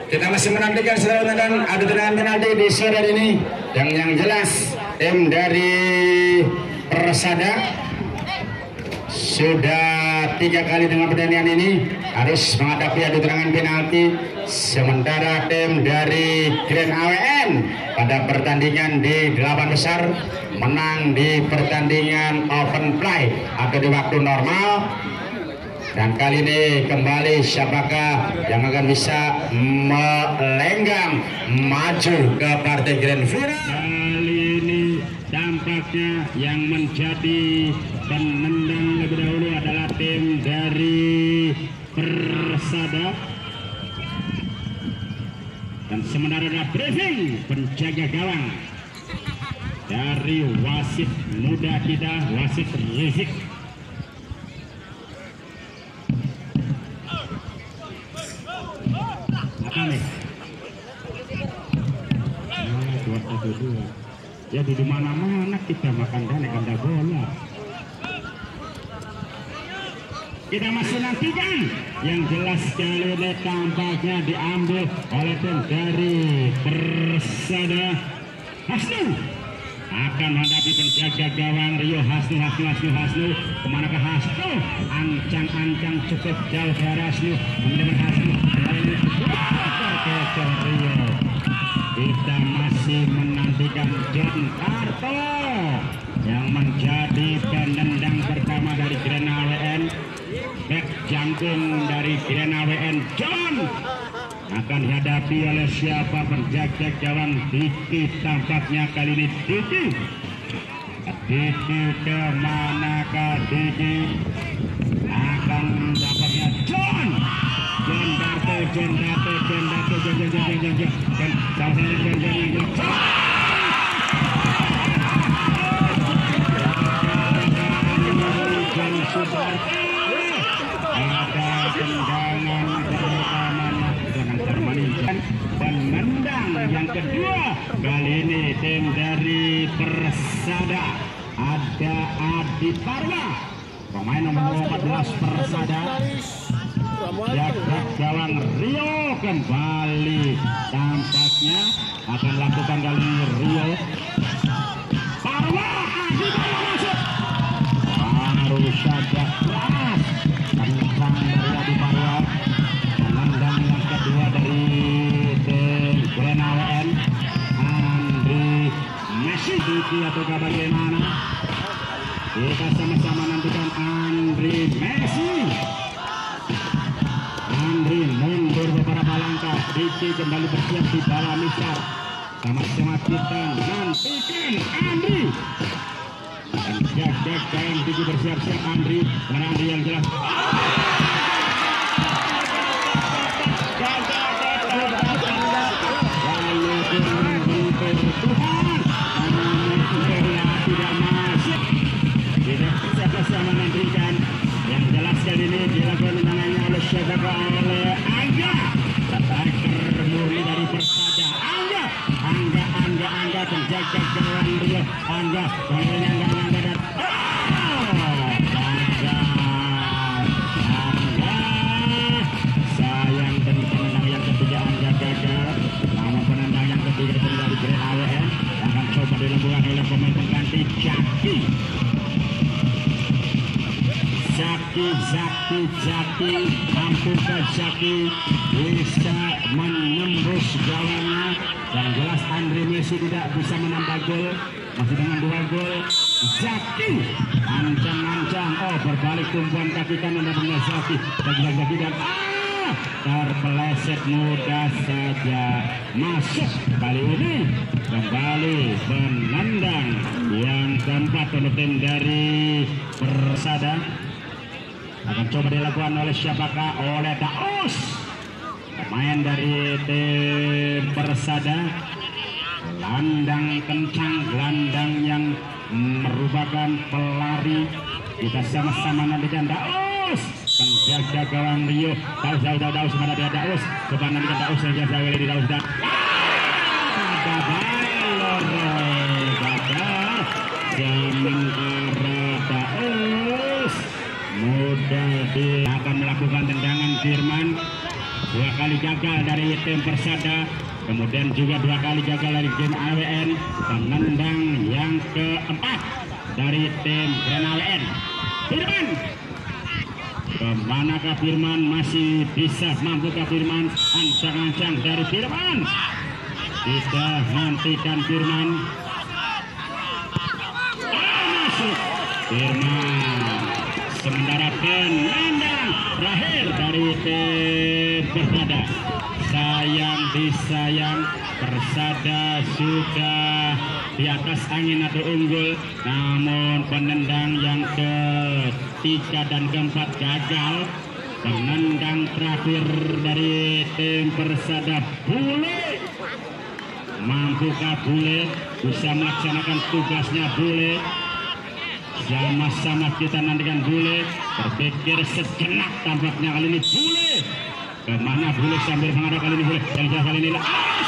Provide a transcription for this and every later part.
Kita masih menantikan setelah dan adu tendangan penalti di sore ini. Yang jelas tim dari Persada sudah 3 kali dengan pertandingan ini harus menghadapi adu tendangan penalti, sementara tim dari Grand AWN pada pertandingan di 8 besar menang di pertandingan open play atau di waktu normal. Dan kali ini kembali siapakah yang akan bisa melenggang maju ke partai Grand Final. Kali ini tampaknya yang menjadi penendang lebih dahulu adalah tim dari Persada. Dan sementara ada briefing penjaga gawang dari wasit muda kita, wasit Rizik. Ya di mana-mana kita makan dan ganda bola. Kita masih nantikan. Yang jelas kali ini tampaknya diambil oleh tim dari Persada. Hasnu akan menghadapi penjaga gawang Rio. Hasnu. Kemanakah Hasnu? Ancang-ancang cukup jauh ke arah Hasnu. Kemudian Hasnu. Terkecoh Rio. Kita masih menantikan John Karto yang menjadi penendang pertama dari Grand AWN. Back jangkung dari Grand AWN John akan dihadapi oleh siapa? Penjaga gawang Diki. Tampaknya kali ini Diki kemanakah Diki? Akan tampaknya John penendang yang kedua. Kali ini tim dari Persada ada Adi Parwa, pemain nomor 14 Persada. Jaga gawang Rio kembali, tampaknya akan lakukan kali ini Rio. Parwa Adi Parwa masuk, baru saja keras kencang dari Adi Parwa. Penendang yang kedua dari tim Grand AWN Andri Messi. Diki atau bagaimana? Kita sama-sama nantikan Andri Messi. Andri mundur beberapa langkah. Diki kembali bersiap di bawah misar. Sama-sama kita nantikan Andri. Dan jaga gawang Diki bersiap-siap Andri. Dan Andri yang jelas. Lalu Tuhan tidak masuk. Tidak bisa menantikan. Yang jelas kali ini dilakukan tendangannya oleh siapa? Oleh Angga. Striker murni dari Persada. Angga penjaga gawang Rio. Angga dan sayang dari penendang yang ketiga Angga gagal. Namun penendang yang ketiga dari Grand AWN akan coba dilakukan oleh pemain pengganti Zaki. Mampukah Zaki bisa menembus gawangnya? Yang jelas Andri Messi tidak bisa menambah gol. Masih dengan 2 gol. Zaki ancang-ancang. Oh, berbalik tumpuan kaki kanan dari Zaki. Zaki dan terpeleset mudah saja masuk. Kali ini kembali penendang yang keempat untuk tim dari Persada. Akan coba dilakukan oleh siapakah? Oleh Daus, pemain dari tim Persada. Gelandang kencang, gelandang yang merupakan pelari. Kita sama-sama nantikan Daus, penjaga gawang Rio. Daus mana dia Daus? Coba nantikan Daus yang jauh di Daus dan sementara Daus mudah akan melakukan tendangan Firman. 2 kali gagal dari tim Persada, kemudian juga 2 kali gagal dari tim AWN. Penendang yang keempat dari tim Grand AWN. Firman, kemanakah Firman? Masih bisa mampukah Firman? Ancang-ancang dari Firman, kita hentikan Firman. Masuk Firman. Sementara penendang terakhir dari tim Persada. Sayang disayang, Persada sudah di atas angin atau unggul, namun penendang yang ketiga dan keempat gagal. Penendang terakhir dari tim Persada, Bule. Mampukah Bule bisa melaksanakan tugasnya? Bule, sama-sama kita nantikan Bule. Berpikir sejenak tampaknya kali ini Bule. Kemana Bule sambil menghadap kali ini Bule? Yang jauh kali ini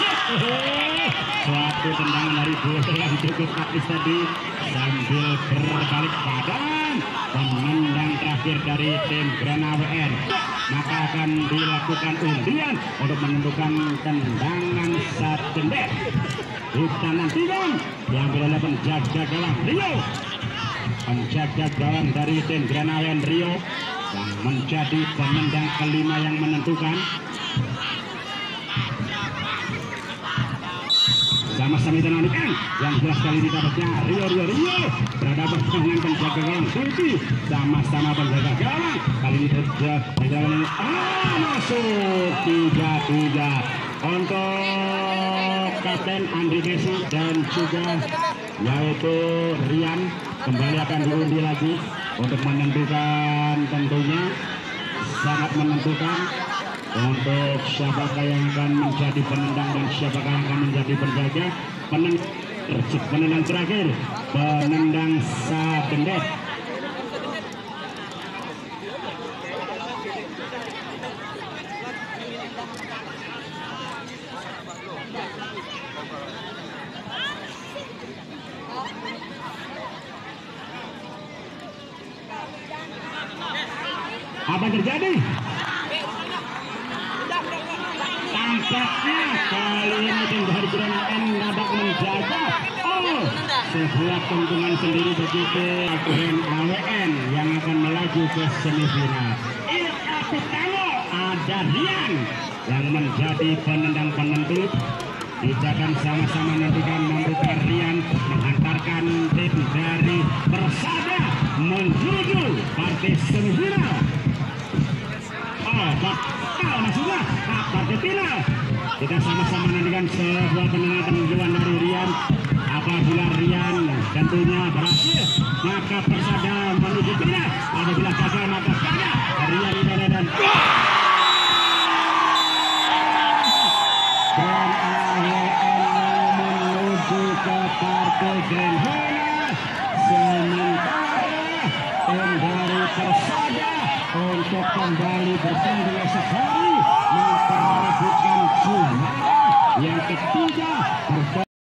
suatu tendangan dari Bule yang cukup praktis tadi sambil berbalik badan. Penendang terakhir dari tim Grand AWN, maka akan dilakukan undian untuk menentukan tendangan satendek. Kita nantikan yang berada penjaga gawang Rio. Penjaga gawang dari tim Grand AWN Rio yang menjadi penendang kelima yang menentukan. Sama-sama kita nantikan yang jelas kali ini dapatnya Rio berhadapan dengan penjaga gawang Suci. Sama-sama penjaga gawang kali ini masuk 3-3 untuk Kapten Andri Messi dan juga yaitu Rian. Kembali akan diundi lagi untuk menentukan, tentunya sangat menentukan untuk siapakah yang akan menjadi penendang dan siapakah yang akan menjadi penjaga. Penendang terakhir, penendang satendek. Apa yang terjadi? Tampaknya kali ini tim dari Grand AWN dapat menjaga sebuah keuntungan sendiri begitu Grand AWN yang akan melaju ke semifinal. Ika Pitalo, ada Rian yang menjadi penendang penentu. Kita akan sama-sama nantikan mampukah Rian menghantarkan tim dari Persada menuju partai semifinal. Maksudnya partai final. Kita sama-sama nantikan sebuah penentuan dari Rian. Apabila Rian tentunya berhasil, maka Persada menuju final. Apabila gagal, maka gagal. Rian dan Grand AWN menuju ke partai grand final. Sementara tim dari Persada untuk kembali bertanding esok hari memperebutkan juara yang ketiga.